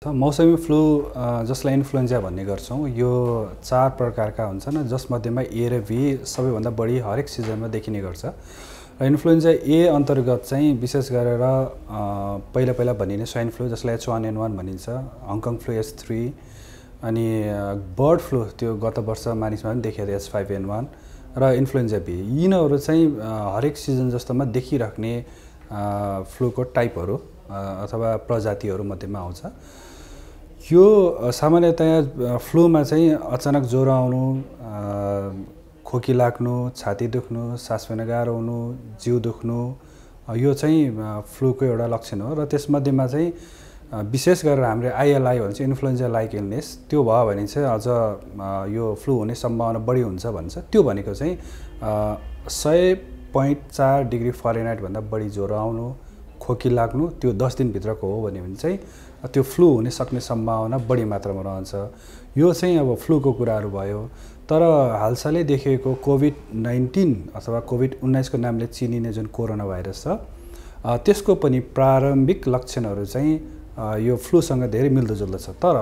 मौसमी फ्लू जसलाई इन्फ्लुएन्जा भन्ने गर्छौँ यो 4 प्रकारका हुन्छन् जसमध्येमा ए र बी सबैभन्दा बढी हरेक सिजनमा देखिने गर्छ र इन्फ्लुएन्जा ए अन्तर्गत चाहिँ विशेष गरेर पहिला भनिने स्वाइन फ्लू जसलाई H1N1 भनिन्छ, हङकङ फ्लू H3 अनि बर्ड फ्लू त्यो गत वर्ष मानिसमा पनि देखिएको H5N1 र इन्फ्लुएन्जा बी यिनीहरू चाहिँ हरेक सिजन जस्तोमा देखिराख्ने फ्लूको टाइपहरू अथवा प्रजातिहरू मध्येमा आउँछ। यो सामान्यतया फ्लूमा चाहिँ अचानक ज्वरो आउनु, खोकी लाग्नु, छाती दुख्नु, सास फेर्न गाह्रो हुनु, जिउ दुख्नु यो चाहिँ फ्लूको एउटा लक्षण हो र त्यसमध्येमा चाहिँ विशेष गरेर हाम्रो आइएलआई भन्छ इन्फ्लुएन्जा लाइक इलनेस त्यो भयो भने चाहिँ अझ यो फ्लू हुने सम्भावना बढी हुन्छ भन्छ। त्यो भनेको चाहिँ 100.4 डिग्री फरेनहाइट भन्दा बढी ज्वरो आउनु, खोकी लाग्नु त्यो 10 दिनभित्रको हो भने चाहिँ त्यो फ्लू हुने सक्ने सम्भावना बढी मात्रामा रहन्छ। यो चाहिँ अब फ्लूको कुराहरू भयो। तर हालसालै देखिएको कोभिड-19 अथवा कोभिड-19 को नामले चिनिने जुन कोरोना भाइरस छ त्यसको पनि प्रारम्भिक लक्षणहरू चाहिँ यो फ्लूसँग धेरै मिल्दोजुल्दो छ। तर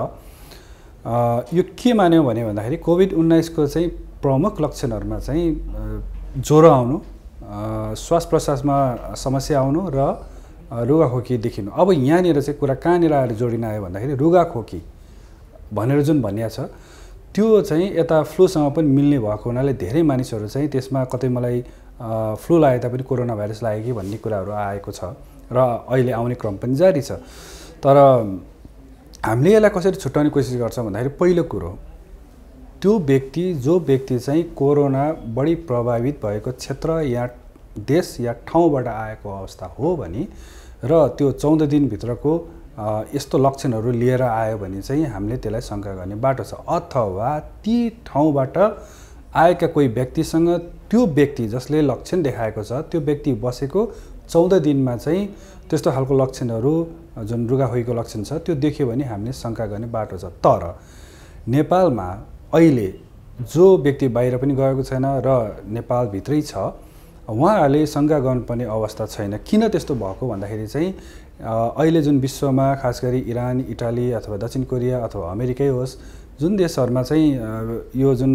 यो के मान्यो भने भन्दाखेरि कोभिड-19 को चाहिँ प्रमुख लक्षणहरूमा चाहिँ ज्वरो आउनु, श्वास प्रश्वासमा समस्या आउनु र रुगाखोकी देखिनु। अब यहाँनिर चाहिँ कुरा कहाँनिर आएर जोडिन आयो भन्दाखेरि रुगाखोकी भनेर जुन भनिया छ त्यो चाहिँ यता फ्लूसँग पनि मिल्ने भएको हुनाले धेरै मानिसहरू चाहिँ त्यसमा कतै मलाई फ्लू लागे तापनि कोरोना भाइरस लाग्यो कि भन्ने कुराहरू आएको छ र अहिले आउने क्रम पनि जारी छ। तर हामीले यसलाई कसरी छुट्याउने कोसिस गर्छौँ भन्दाखेरि पहिलो कुरो त्यो जो व्यक्ति चाहिँ कोरोना बढी प्रभावित भएको क्षेत्र या देश या ठाउँबाट आएको अवस्था हो भने र त्यो 14 दिनभित्रको यस्तो लक्षणहरू लिएर आयो भने चाहिँ हामीले त्यसलाई शङ्का गर्ने बाटो छ। अथवा ती ठाउँबाट आएका कोही व्यक्तिसँग त्यो व्यक्ति जसले लक्षण देखाएको छ त्यो व्यक्ति बसेको 14 दिनमा चाहिँ त्यस्तो खालको लक्षणहरू जुन रुगाखोकीको लक्षण छ त्यो देख्यो भने हामीले शङ्का गर्ने बाटो छ। तर नेपालमा अहिले जो व्यक्ति बाहिर पनि गएको छैन र नेपालभित्रै छ उहाँहरूले शङ्का गर्नुपर्ने अवस्था छैन। किन त्यस्तो भएको भन्दाखेरि चाहिँ अहिले जुन विश्वमा खास गरी इरान, इटाली अथवा दक्षिण कोरिया अथवा अमेरिकै होस् जुन देशहरूमा चाहिँ यो जुन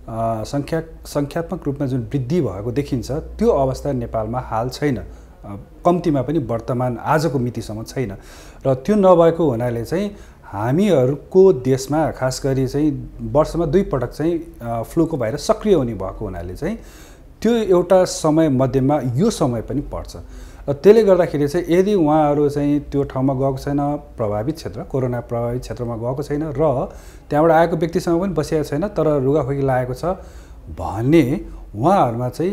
सङ्ख्यात्मक रूपमा जुन वृद्धि भएको देखिन्छ त्यो अवस्था नेपालमा हाल छैन, कम्तीमा पनि वर्तमान आजको मितिसम्म छैन। र त्यो नभएको हुनाले चाहिँ हामीहरूको देशमा खास गरी चाहिँ वर्षमा 2 पटक चाहिँ फ्लूको भाइरस सक्रिय हुने भएको हुनाले चाहिँ त्यो एउटा समय मध्येमा यो समय पनि पर्छ। र त्यसले गर्दाखेरि चाहिँ यदि उहाँहरू चाहिँ त्यो ठाउँमा गएको छैन, प्रभावित क्षेत्र कोरोना प्रभावित क्षेत्रमा गएको छैन र त्यहाँबाट आएको व्यक्तिसँग पनि बसेको छैन तर रुगाखोकी लागेको छ भने उहाँहरूमा चाहिँ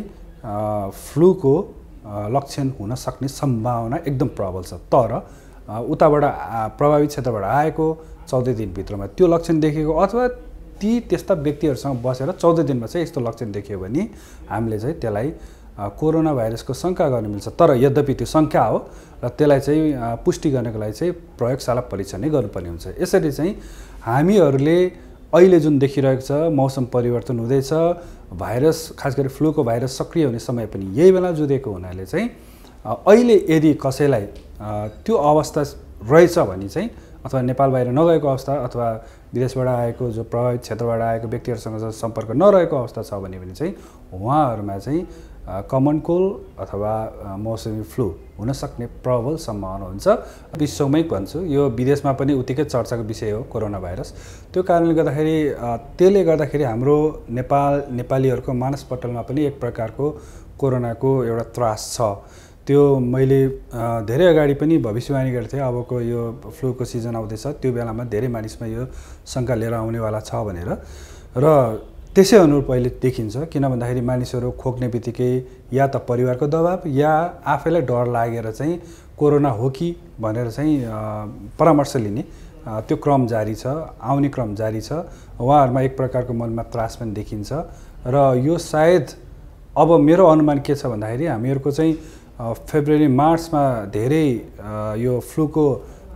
फ्लूको लक्षण हुन सक्ने सम्भावना एकदम प्रबल छ। तर उताबाट प्रभावित क्षेत्रबाट आएको 14 दिनभित्रमा त्यो लक्षण देखेको अथवा त्यस्ता व्यक्तिहरूसँग बसेर 14 दिनमा चाहिँ यस्तो लक्षण देखियो भने हामीले चाहिँ त्यसलाई कोरोना भाइरसको शङ्का गर्न मिल्छ। तर यद्यपि त्यो शङ्का हो र त्यसलाई चाहिँ पुष्टि गर्नको लागि चाहिँ प्रयोगशाला परीक्षण नै गर्नुपर्ने हुन्छ। यसरी चाहिँ हामीहरूले अहिले जुन देखिरहेको छ मौसम परिवर्तन हुँदैछ, भाइरस खास गरी फ्लूको भाइरस सक्रिय हुने समय पनि यही बेला जुधेको हुनाले चाहिँ अहिले यदि कसैलाई त्यो अवस्था रहेछ भने चाहिँ अथवा नेपाल बाहिर नगएको अवस्था अथवा विदेशबाट आएको जो प्रभावित क्षेत्रबाट आएको व्यक्तिहरूसँग सम्पर्क नरहेको अवस्था छ भने चाहिँ उहाँहरूमा चाहिँ कमन कोल्ड अथवा मौसमी फ्लू हुन सक्ने प्रबल सम्भावना हुन्छ। विश्वमै भन्छु यो विदेशमा पनि उत्तिकै चर्चाको विषय हो कोरोना भाइरस। त्यो कारणले गर्दाखेरि त्यसले गर्दाखेरि हाम्रो नेपालीहरूको मानसपटलमा पनि एक प्रकारको कोरोनाको एउटा त्रास छ। त्यो मैले धेरै अगाडि पनि भविष्यवाणी गर्थेँ अबको यो फ्लूको सिजन आउँदैछ त्यो बेलामा धेरै मानिसमा यो शङ्का लिएर आउनेवाला छ भनेर र त्यसै अनुरूप अहिले देखिन्छ। किन भन्दाखेरि मानिसहरू खोक्ने बित्तिकै या त परिवारको दबाब या आफैलाई डर लागेर चाहिँ कोरोना हो कि भनेर चाहिँ परामर्श लिने त्यो क्रम जारी छ, आउने क्रम जारी छ। उहाँहरूमा एक प्रकारको मनमा त्रास पनि देखिन्छ र यो सायद अब मेरो अनुमान के छ भन्दाखेरि हामीहरूको चाहिँ फेब्रुअरी मार्चमा धेरै यो फ्लूको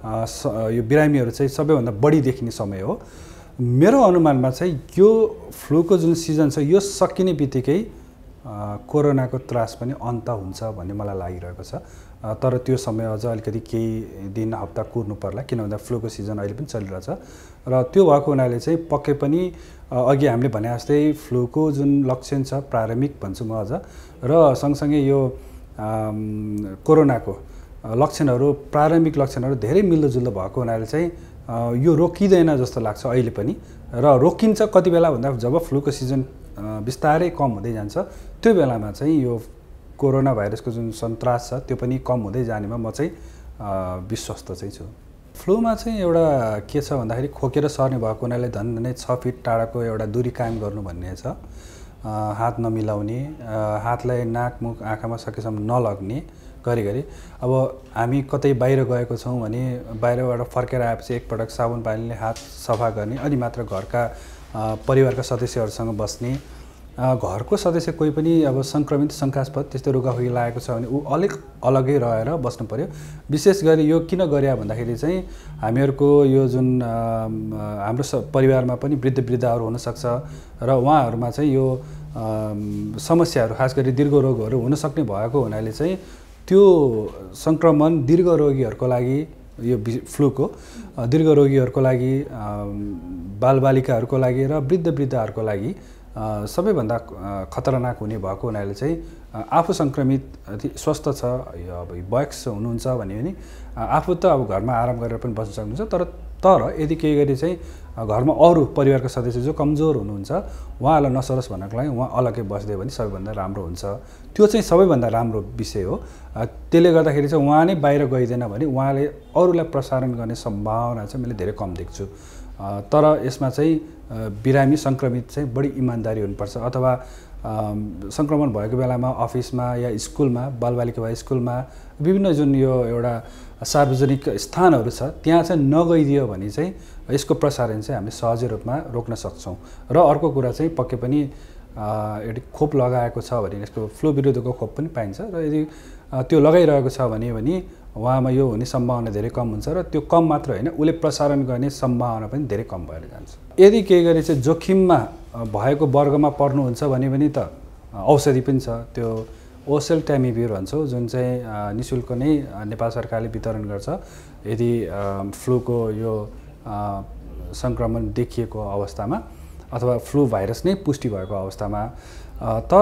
यो बिरामीहरू चाहिँ सबैभन्दा बढी देखिने समय हो। मेरो अनुमानमा चाहिँ यो फ्लूको जुन सिजन छ यो सकिने बित्तिकै कोरोनाको त्रास पनि अन्त हुन्छ भन्ने मलाई लागिरहेको छ। तर त्यो समय अझ अलिकति केही दिन हप्ता कुर्नु पर्ला, किन भन्दा फ्लूको सिजन अहिले पनि चलिरहेछ र त्यो भएको हुनाले चाहिँ पक्कै पनि अघि हामीले भने जस्तै फ्लूको जुन लक्षण छ प्रारम्भिक भन्छु म अझ, र सँगसँगै यो कोरोनाको लक्षणहरू प्रारम्भिक लक्षणहरू धेरै मिल्दोजुल्दो भएको हुनाले चाहिँ यो रोकिँदैन जस्तो लाग्छ अहिले पनि। र रोकिन्छ कति बेला भन्दा जब फ्लूको सिजन बिस्तारै कम हुँदै जान्छ त्यो बेलामा चाहिँ यो कोरोना भाइरसको जुन सन्तास छ त्यो पनि कम हुँदै जानेमा म चाहिँ विश्वस्त चाहिँ छु। फ्लूमा चाहिँ एउटा के छ भन्दाखेरि खोकेर सर्ने भएको हुनाले झन्डै 6 फिट टाढाको एउटा दूरी कायम गर्नु भन्ने छ। हात नमिलाउने, हातलाई नाक मुख आँखामा सकेसम्म नलग्ने घरिघरि। अब हामी कतै बाहिर गएको छौँ भने बाहिरबाट फर्केर आएपछि एकपटक साबुन पानीले हात सफा गर्ने, अनि मात्र घरका परिवारका सदस्यहरूसँग बस्ने। घरको सदस्य कोही पनि अब सङ्क्रमित शङ्कास्पद त्यस्तो रुगाखोकी लागेको छ भने ऊ अलगै रहेर बस्नु पर्यो। विशेष गरी यो किन गरे भन्दाखेरि चाहिँ हामीहरूको यो जुन हाम्रो परिवारमा पनि वृद्धहरू हुनसक्छ र उहाँहरूमा चाहिँ यो समस्याहरू खास गरी दीर्घ रोगहरू हुनसक्ने भएको हुनाले चाहिँ त्यो सङ्क्रमण दीर्घ रोगीहरूको लागि, यो फ्लूको दीर्घ रोगीहरूको लागि, बालबालिकाहरूको लागि र वृद्धहरूको लागि सबैभन्दा खतरनाक हुने भएको हुनाले चाहिँ आफू सङ्क्रमित स्वस्थ छ, अब वयस्क हुनुहुन्छ भने पनि आफू त अब घरमा आराम गरेर पनि बस्न सक्नुहुन्छ, तर यदि केही गरी चाहिँ घरमा अरू परिवारका सदस्य जो कमजोर हुनुहुन्छ उहाँलाई नसरोस् भन्नको लागि उहाँ अलग्गै बस्दै भने सबैभन्दा राम्रो हुन्छ। त्यो चाहिँ सबैभन्दा राम्रो विषय हो। त्यसले गर्दाखेरि चाहिँ उहाँ नै बाहिर गइदिएन भने उहाँले अरूलाई प्रसारण गर्ने सम्भावना चाहिँ मैले धेरै कम देख्छु। तर यसमा चाहिँ बिरामी सङ्क्रमित चाहिँ बढी इमान्दारी हुनुपर्छ, अथवा सङ्क्रमण भएको बेलामा अफिसमा या स्कुलमा, बालबालिका वा स्कुलमा विभिन्न जुन यो एउटा सार्वजनिक स्थानहरू छ त्यहाँ चाहिँ नगइदियो भने चाहिँ यसको प्रसारण चाहिँ हामीले सहजै रूपमा रोक्न सक्छौँ। र अर्को कुरा चाहिँ पक्कै पनि यदि खोप लगाएको छ भने यसको फ्लू विरुद्धको खोप पनि पाइन्छ, र यदि त्यो लगाइरहेको छ भने उहाँमा यो हुने सम्भावना धेरै कम हुन्छ, र त्यो कम मात्र होइन उसले प्रसारण गर्ने सम्भावना पनि धेरै कम भएर जान्छ। यदि केही गरी चाहिँ जोखिममा भएको वर्गमा पर्नुहुन्छ भने त औषधि पनि छ, त्यो ओसेल्टामिभिर भन्छौँ, जुन चाहिँ निःशुल्क नै नेपाल सरकारले वितरण गर्छ यदि फ्लूको यो सङ्क्रमण देखिएको अवस्थामा अथवा फ्लू भाइरस नै पुष्टि भएको अवस्थामा। तर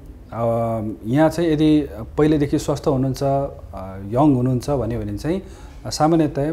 यहाँ चाहिँ यदि पहिलेदेखि स्वस्थ हुनुहुन्छ, यङ हुनुहुन्छ भने चाहिँ सामान्यतया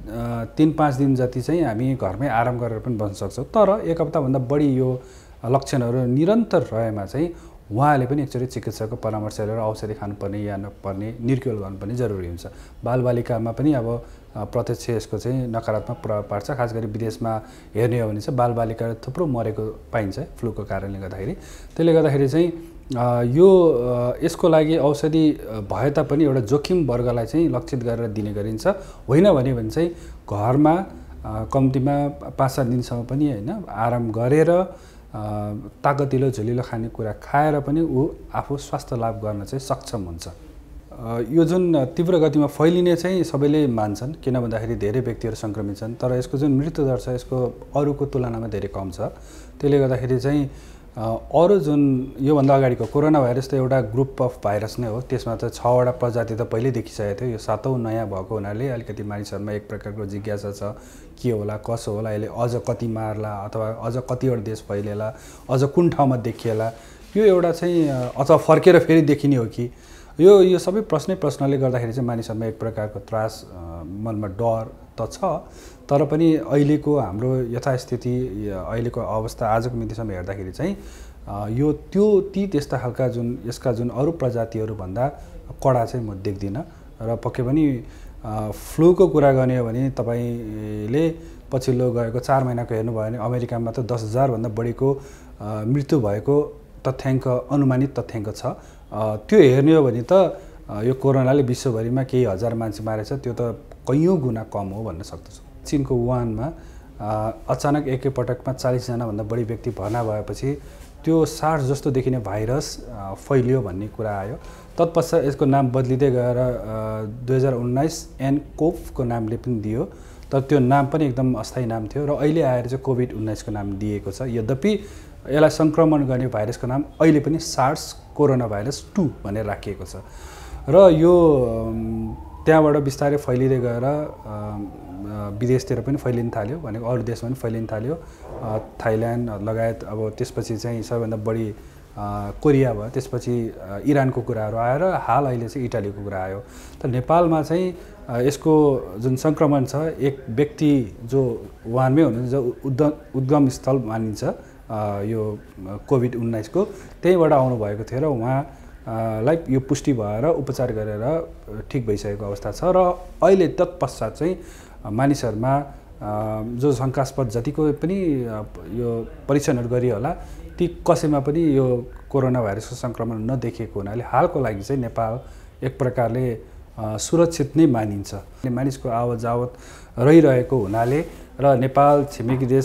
3-5 दिन जति चाहिँ हामी घरमै आराम गरेर पनि बस्न सक्छौँ। तर एक हप्ताभन्दा बढी यो लक्षणहरू निरन्तर रहेमा चाहिँ उहाँले पनि एकचोटि चिकित्सकको परामर्श लिएर औषधि खानुपर्ने या नपर्ने निर्क्युल गर्नुपर्ने जरुरी हुन्छ। बालबालिकामा पनि अब प्रत्यक्ष यसको चाहिँ नकारात्मक प्रभाव पार्छ। खास गरी विदेशमा हेर्ने हो भने चाहिँ बालबालिका थुप्रो मरेको पाइन्छ फ्लूको कारणले गर्दाखेरि। त्यसले गर्दाखेरि चाहिँ यो यसको लागि औषधि भए तापनि एउटा जोखिम वर्गलाई चाहिँ लक्षित गरेर दिने गरिन्छ। होइन भने चाहिँ घरमा कम्तीमा 5-7 दिनसम्म पनि होइन आराम गरेर ताकतिलो झुलिलो खानेकुरा खाएर पनि ऊ आफू स्वास्थ्य लाभ गर्न चाहिँ सक्षम हुन्छ। यो जुन तीव्र गतिमा फैलिने चाहिँ सबैले मान्छन्, किन भन्दाखेरि धेरै व्यक्तिहरू सङ्क्रमित छन्, तर यसको जुन मृत्युदर छ यसको अरूको तुलनामा धेरै कम छ। त्यसले गर्दाखेरि चाहिँ अरू जुन योभन्दा अगाडिको कोरोना भाइरस त एउटा ग्रुप अफ भाइरस नै हो, त्यसमा त 6वटा प्रजाति त पहिल्यै देखिसकेको थियो। यो 7औं नयाँ भएको हुनाले अलिकति मानिसहरूमा एक प्रकारको जिज्ञासा छ, के होला कसो होला, यसले अझ कति मार्ला अथवा अझ कतिवटा देश फैलेला, अझ कुन ठाउँमा देखिएला, यो एउटा चाहिँ अथवा फर्केर फेरि देखिने हो कि, यो सबै प्रश्नले गर्दाखेरि चाहिँ मानिसहरूमा एक प्रकारको त्रास, मनमा डर त छ। तर पनि अहिलेको हाम्रो यथास्थिति, अहिलेको अवस्था आजको मितिसम्म हेर्दाखेरि चाहिँ यो त्यस्ता खालका यसका जुन अरू प्रजातिहरू भन्दा कडा चाहिँ म देख्दिनँ। र पक्कै पनि फ्लूको कुरा गर्ने हो भने तपाईँले पछिल्लो गएको 4 महिनाको हेर्नुभयो भने अमेरिकामा त 10,000 भन्दा बढीको मृत्यु भएको तथ्याङ्क, अनुमानित तथ्याङ्क छ। त्यो हेर्ने हो भने त यो कोरोनाले विश्वभरिमा केही हजार मान्छे मारेछ, त्यो त कैयौँ गुणा कम हो भन्न सक्दछु। चीनको वुहानमा अचानक एकैपटकमा 40 जनाभन्दा बढी व्यक्ति भर्ना भएपछि त्यो सार्स जस्तो देखिने भाइरस फैलियो भन्ने कुरा आयो। तत्पश्चात यसको नाम बदलिँदै गएर 2019 एनकोभको नामले पनि दियो, तर त्यो नाम पनि एकदम अस्थायी नाम थियो र अहिले आएर चाहिँ कोभिड-19 को नाम दिएको छ। यद्यपि यसलाई सङ्क्रमण गर्ने भाइरसको नाम अहिले पनि सार्स कोरोना भाइरस 2 भनेर राखिएको छ र यो त्यहाँबाट बिस्तारै फैलिँदै गएर विदेशतिर पनि फैलिन थाल्यो भनेको अरू देशमा पनि फैलिन थाल्यो थाइल्यान्ड लगायत अब त्यसपछि चाहिँ सबैभन्दा बढी कोरिया भयो त्यसपछि इरानको कुराहरू आयो र हाल अहिले चाहिँ इटालीको कुरा आयो तर नेपालमा चाहिँ यसको जुन सङ्क्रमण छ एक व्यक्ति जो वहाँमै हुनुहुन्छ उद्गम स्थल मानिन्छ यो कोभिड-19 को त्यहीबाट आउनुभएको थियो र उहाँलाई यो पुष्टि भएर उपचार गरेर ठिक भइसकेको अवस्था छ र अहिले तत्पश्चात चाहिँ मानिसहरूमा जो शङ्कास्पद जतिको पनि यो परीक्षणहरू गरियो होला ती कसैमा पनि यो कोरोना भाइरसको सङ्क्रमण नदेखिएको हुनाले हालको लागि चाहिँ नेपाल एक प्रकारले सुरक्षित नै मानिन्छ मानिसको आवत जावत रहिरहेको हुनाले र नेपाल छिमेकी देश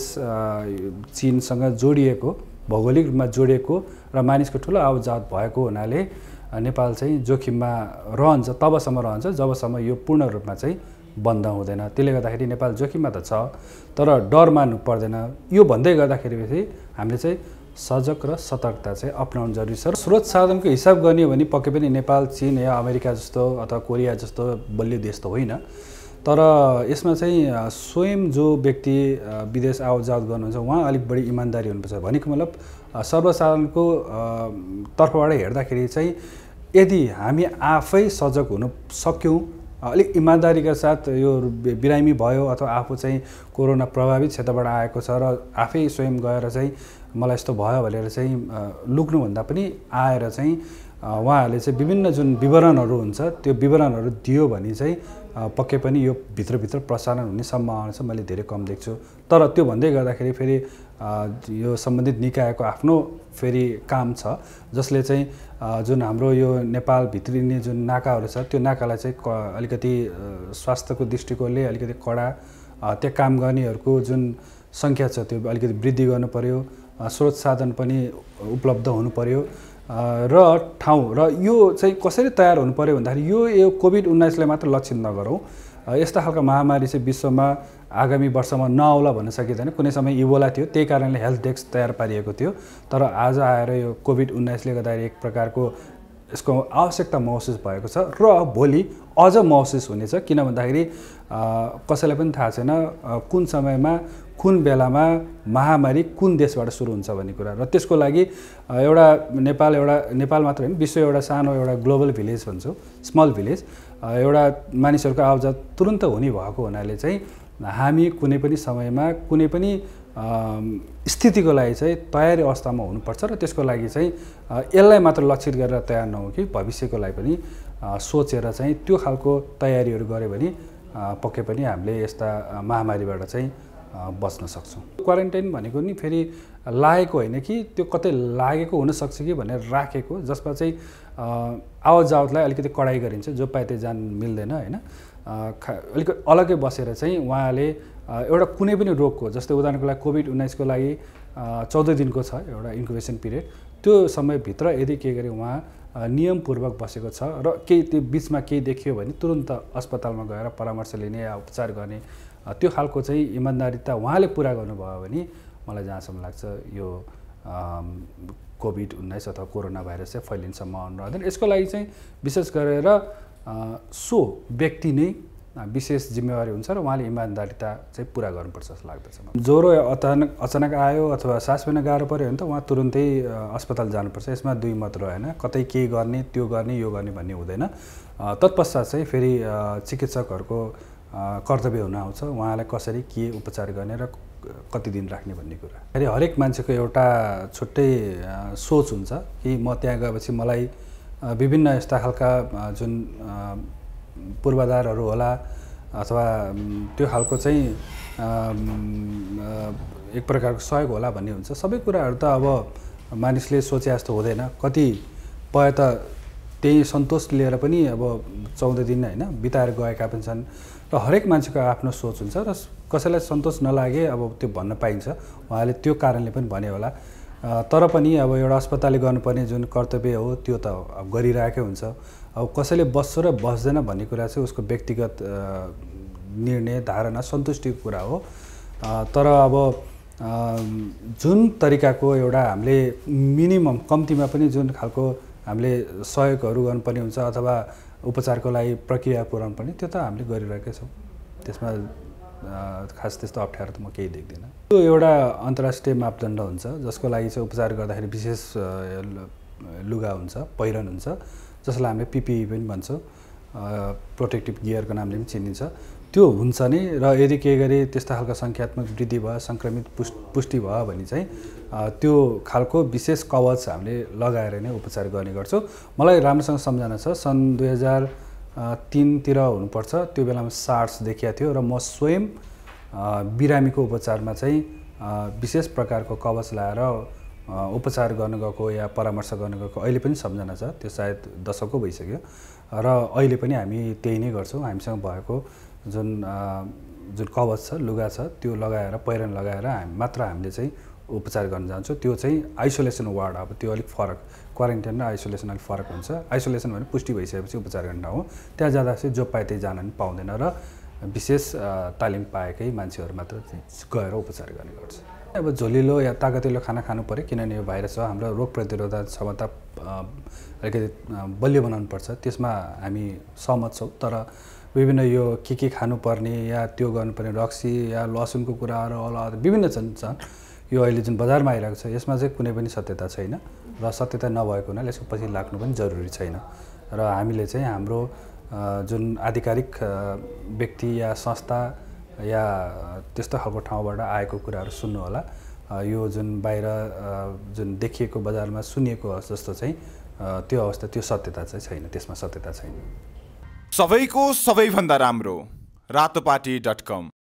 चीनसँग जोडिएको भौगोलिक रूपमा जोडिएको र मानिसको ठुलो आवत जावत भएको हुनाले नेपाल चाहिँ जोखिममा रहन्छ तबसम्म रहन्छ जबसम्म यो पूर्ण रूपमा चाहिँ बन्द हुँदैन त्यसले गर्दाखेरि नेपाल जोखिममा त छ तर डर मान्नु पर्दैन यो भन्दै गर्दाखेरि चाहिँ हामीले चाहिँ सजग र सतर्कता चाहिँ अपनाउनु जरुरी छ र स्रोत साधनको हिसाब गर्ने हो भने पक्कै पनि नेपाल चीन या अमेरिका जस्तो अथवा कोरिया जस्तो बलियो देश त होइन तर यसमा चाहिँ स्वयं जो व्यक्ति विदेश आवत जावत गर्नुहुन्छ उहाँ अलिक बढी इमान्दारी हुनुपर्छ भनेको मतलब सर्वसाधारणको तर्फबाट हेर्दाखेरि चाहिँ यदि हामी आफै सजग हुन सक्यौँ अलिक इमान्दारीका साथ यो बिरामी भयो अथवा आफू चाहिँ कोरोना प्रभावित क्षेत्रबाट आएको छ र आफै स्वयं गएर चाहिँ मलाई यस्तो भयो भनेर चाहिँ लुक्नुभन्दा पनि आएर चाहिँ उहाँहरूले चाहिँ विभिन्न जुन विवरणहरू हुन्छ त्यो विवरणहरू दियो भने चाहिँ पक्कै पनि यो भित्रभित्र प्रसारण हुने सम्भावना चाहिँ मैले धेरै कम देख्छु तर त्यो भन्दै गर्दाखेरि फेरि यो सम्बन्धित निकायको आफ्नो फेरि काम छ जसले चाहिँ जुन हाम्रो यो नेपाल भित्रिने जुन नाकाहरू छ त्यो नाकालाई चाहिँ अलिकति स्वास्थ्यको दृष्टिकोणले अलिकति कडा त्यो काम गर्नेहरूको जुन सङ्ख्या छ त्यो अलिकति वृद्धि गर्नु पर्यो स्रोत साधन पनि उपलब्ध हुनु पर्यो र ठाउँ र यो चाहिँ कसरी तयार हुनु पर्यो भन्दाखेरि यो कोभिड-19 लाई मात्र लक्षित नगरौँ यस्ता खालका महामारी चाहिँ विश्वमा आगामी वर्षमा नआउला भन्न सकिँदैन कुनै समय इबोला थियो त्यही कारणले हेल्थ डेस्क तयार पारिएको थियो तर आज आएर यो कोभिड-19 ले गर्दा एक प्रकारको यसको आवश्यकता महसुस भएको छ र भोलि अझ महसुस हुनेछ किन भन्दाखेरि कसैलाई पनि थाहा छैन कुन समयमा कुन बेलामा महामारी कुन देशबाट सुरु हुन्छ भन्ने कुरा र त्यसको लागि एउटा नेपाल मात्र हैन विश्व एउटा सानो एउटा ग्लोबल भिलेज भन्छौँ स्मल भिलेज एउटा मानिसहरूको आवत तुरुन्त हुने भएको हुनाले चाहिँ हामी कुनै पनि समयमा कुनै पनि स्थितिको लागि चाहिँ तयारी अवस्थामा हुनुपर्छ र त्यसको लागि चाहिँ यसलाई मात्र लक्षित गरेर तयार नहुँ कि भविष्यको लागि पनि सोचेर चाहिँ त्यो खालको तयारीहरू गर्यो भने पक्कै पनि हामीले यस्ता महामारीबाट चाहिँ बच्न सक्छौँ क्वारेन्टाइन भनेको नि फेरि लागेको होइन कि त्यो कतै लागेको हुनसक्छ कि भनेर राखेको जसमा चाहिँ आवत जावतलाई अलिकति कडाइ गरिन्छ जो पाए त्यो जान मिल्दैन होइन अलिक अलग्गै बसेर चाहिँ उहाँले एउटा कुनै पनि रोगको जस्तै उदाहरणको लागि कोभिड-19 को लागि 14 दिनको छ एउटा इन्क्युबेसन पिरियड त्यो समयभित्र यदि के गरे उहाँ नियमपूर्वक बसेको छ र केही त्यो बिचमा केही देखियो भने तुरुन्त अस्पतालमा गएर परामर्श लिने या उपचार गर्ने त्यो खालको चाहिँ इमान्दारिता उहाँले पुरा गर्नुभयो भने मलाई जहाँसम्म लाग्छ यो कोभिड-19 अथवा कोरोना भाइरस चाहिँ फैलिने सम्भावना रहँदैन यसको लागि चाहिँ विशेष गरेर सो व्यक्ति नै विशेष जिम्मेवारी हुन्छ र उहाँले इमान्दारिता चाहिँ पुरा गर्नुपर्छ जस्तो लाग्दछ ज्वरो अचानक आयो अथवा सास फेर्न गाह्रो पर्यो भने त उहाँ तुरुन्तै अस्पताल जानुपर्छ यसमा दुई मत रहेन कतै के गर्ने त्यो गर्ने यो गर्ने भन्ने हुँदैन तत्पश्चात चाहिँ फेरि चिकित्सकहरूको कर्तव्य हुन आउँछ उहाँलाई कसरी के उपचार गर्ने र कति दिन राख्ने भन्ने कुरा फेरि हरेक मान्छेको एउटा छुट्टै सोच हुन्छ कि म त्यहाँ गएपछि मलाई विभिन्न यस्ता खालका जुन पूर्वाधारहरू होला अथवा त्यो खालको चाहिँ एक प्रकारको सहयोग होला भन्ने हुन्छ सबै कुराहरू त अब मानिसले सोचे जस्तो हुँदैन कतिपय त त्यही सन्तोष लिएर पनि अब 14 दिन हैन बिताएर गएका पनि छन् र हरेक मान्छेको आफ्नो सोच हुन्छ र कसैलाई सन्तोष नलागे अब त्यो भन्न पाइन्छ उहाँले त्यो कारणले पनि भने होला तर पनि अब एउटा अस्पतालले गर्नुपर्ने जुन कर्तव्य हो त्यो त अब गरिरहेकै हुन्छ अब कसैले बस्छ र बस्दैन भन्ने कुरा चाहिँ उसको व्यक्तिगत निर्णय धारणा सन्तुष्टिको कुरा हो तर अब जुन तरिकाको एउटा हामीले मिनिमम कम्तीमा पनि जुन खालको हामीले सहयोगहरू गर्नुपर्ने हुन्छ अथवा उपचारको लागि प्रक्रिया पुर्याउनु पर्ने त्यो त हामीले गरिरहेकै छौँ। त्यसमा खास त्यस्तो अप्ठ्यारो त म केही देख्दिनँ। त्यो एउटा अन्तर्राष्ट्रिय मापदण्ड हुन्छ जसको लागि चाहिँ उपचार गर्दाखेरि विशेष लुगा हुन्छ, पहिरन हुन्छ, जसलाई हामीले पिपिई पनि भन्छौँ, प्रोटेक्टिभ गियरको नामले पनि चिनिन्छ। त्यो हुन्छ नै र यदि के गरे त्यस्ता खालको सङ्ख्यात्मक वृद्धि भयो, सङ्क्रमित पुष्टि भयो भने चाहिँ त्यो खालको विशेष कवच हामीले लगाएर नै उपचार गर्ने गर्छौँ। मलाई राम्रोसँग सम्झना छ, सन् 2003तिर हुनुपर्छ, त्यो बेलामा सार्स देखिया थियो र म स्वयं बिरामीको उपचारमा चाहिँ विशेष प्रकारको कवच लगाएर उपचार गर्न गएको या परामर्श गर्न गएको अहिले पनि सम्झना छ। त्यो सायद दशकौँ भइसक्यो र अहिले पनि हामी त्यही नै गर्छौँ। हामीसँग भएको जुन कवच छ, लुगा छ, त्यो लगाएर पहिरन लगाएर हामीले चाहिँ उपचार गर्न जान्छौँ। त्यो चाहिँ आइसोलेसन वार्ड, अब त्यो अलिक फरक, क्वारेन्टाइन र आइसोलेसन अलिक फरक हुन्छ। आइसोलेसन भने पुष्टि भइसकेपछि उपचार गर्ने ठाउँ हो। त्यहाँ जाँदा चाहिँ जो पाए त्यही जान पनि पाउँदैन र विशेष तालिम पाएकै मान्छेहरू मात्र गएर उपचार गर्ने गर्छ। अब झोलिलो या ताकतिलो खाना खानु पऱ्यो, किनभने यो भाइरस हो, हाम्रो रोग प्रतिरोधक क्षमता अलिकति बलियो बनाउनु पर्छ, त्यसमा हामी सहमत छौँ। तर विभिन्न यो के खानुपर्ने या त्यो गर्नुपर्ने रक्सी या लसुनको कुराहरू विभिन्न छन्। यो अहिले जुन बजारमा आइरहेको छ यसमा चाहिँ कुनै पनि सत्यता छैन र सत्यता नभएको हुनाले यसको पछि लाग्नु पनि जरुरी छैन। र हामीले चाहिँ हाम्रो जुन आधिकारिक व्यक्ति या संस्था या त्यस्तो खालको ठाउँबाट आएको कुराहरू सुन्नु होला। यो जुन बाहिर जुन देखिएको बजारमा सुनिएको जस्तो चाहिँ त्यो अवस्था, त्यो सत्यता चाहिँ छैन, त्यसमा सत्यता छैन। सबैको सबैभन्दा राम्रो रातोपाटी.com